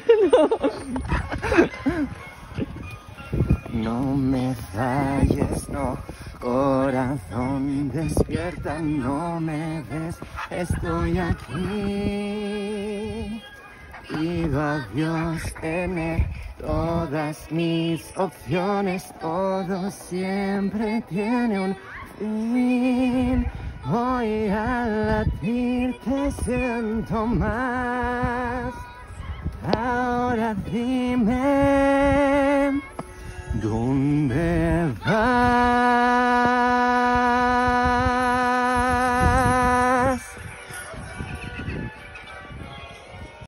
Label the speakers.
Speaker 1: No me falles, no, corazón, despierta, no me ves, estoy aquí. Pido a Dios tener todas mis opciones, todo siempre tiene un fin. Voy a latir, te siento más. Ahora dime.